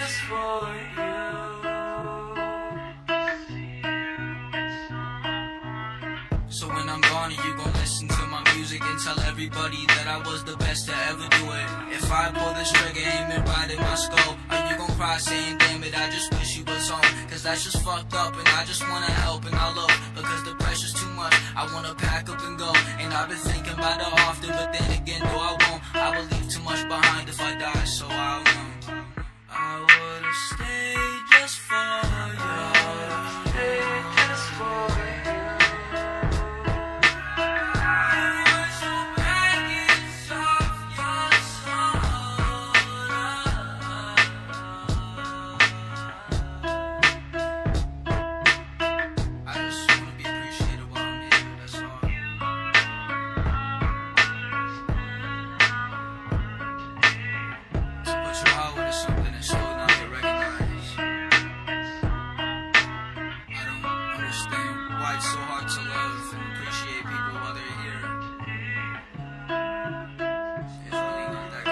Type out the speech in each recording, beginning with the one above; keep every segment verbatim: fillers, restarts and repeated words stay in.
just for you. So when I'm gone, you gon' listen to my music and tell everybody that I was the best to ever do it. If I pull this trigger, aim it right in my skull, are you gon' cry saying, damn it, I just wish you was home? Cause that's just fucked up, and I just wanna help and I love, because the pressure's too much, I wanna pack up and go. And I've been thinking about it often, but then again, no I won't. I will leave too much behind if I die, so I won't. I would've stayed just for you. Stayed just for you. It's so hard to love and appreciate people while they're here. It's really not that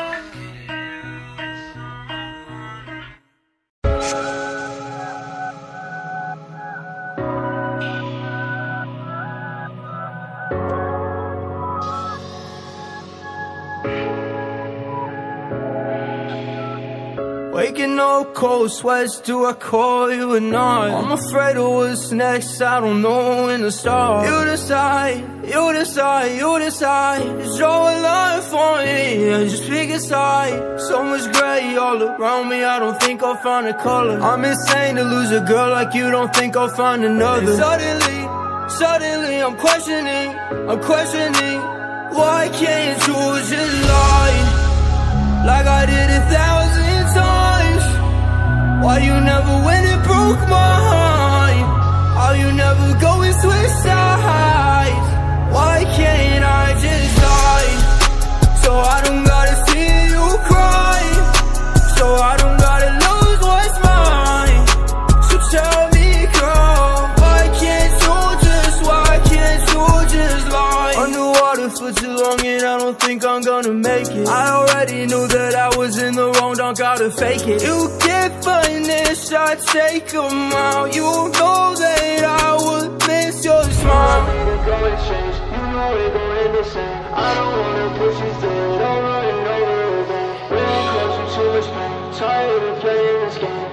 Waking up cold sweats, do I call you or not? I'm afraid of what's next, I don't know when to start. You decide, you decide, you decide. Just draw a line for me and just pick a side. So much gray all around me, I don't think I'll find a color. I'm insane to lose a girl like you, don't think I'll find another. And suddenly, suddenly I'm questioning, I'm questioning. Why can't you just lie like I did a thousand times? Why you never went and broke my heart? How you never go and switch sides? Why can't I just lie? So I don't gotta see you cry, so I don't gotta lose what's mine. So tell me, girl, why can't you just, why can't you just lie? Underwater for too long and I don't think I'm gonna make it. I already knew that I was in the wrong, don't gotta fake it. You get finished, I take them out. You know that I would miss your smile. You know it go and change, you know it go end the same. I don't wanna push you through it over and over again. Really close to too much pain, tired of playing this game.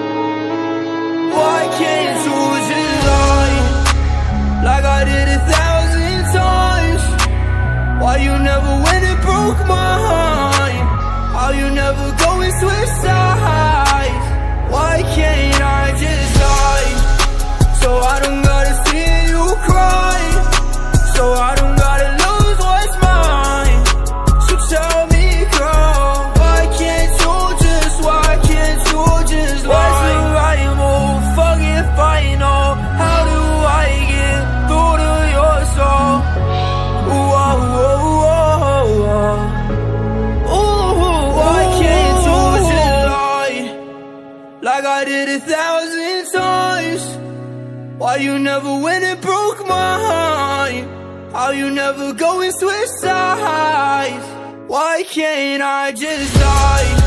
Why can't you just lie like I did a thousand times? Why you never went and broke my heart? How you never go and switch sides? Why can't I just lie? So I don't gotta see you cry, so I don't gotta lose what's mine. So tell me, girl, why can't you just, why can't you just lie? What's the right move? Fuck if I know. How do I get through to your soul? Ooh, oh, oh, oh, oh. Ooh, why can't you just lie like I did a thousand times? Why you never went and broke my heart? How you never go and switch sides? Why can't I just lie?